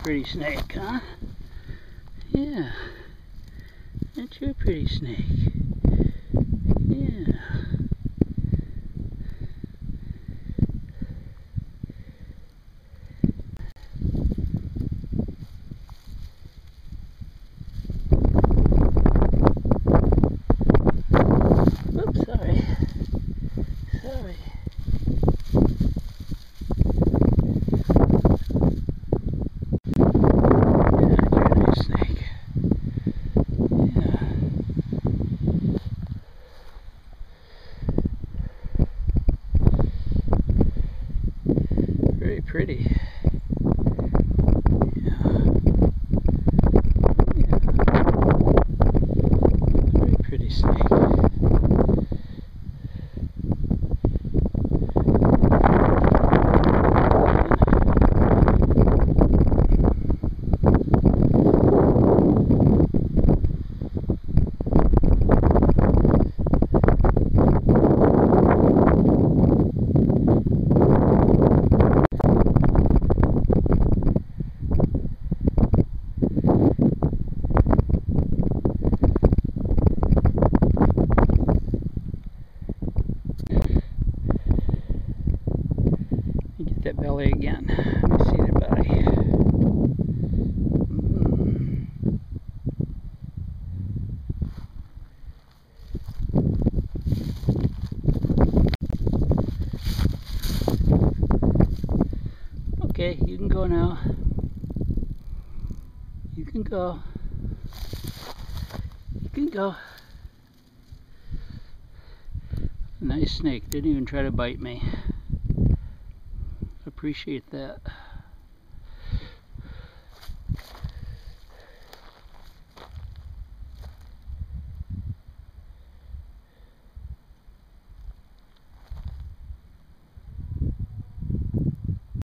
pretty snake, huh? Yeah. That's your pretty snake. Yeah. Oops, sorry. Sorry. Very pretty. Yeah. Yeah. Very pretty snake. Get that belly again. Let me see the belly. Okay, you can go now. You can go. You can go. Nice snake. Didn't even try to bite me. Appreciate that.